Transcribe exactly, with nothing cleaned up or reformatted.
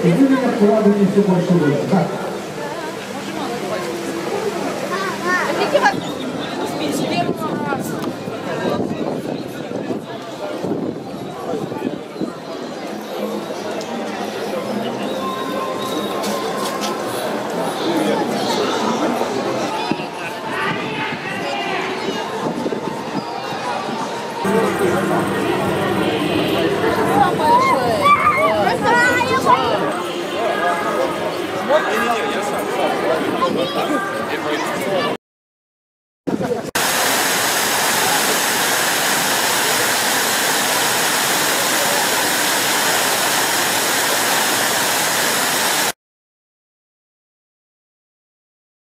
И вы меня вкладываете все больше и больше. Так. Не-не-не, я сам.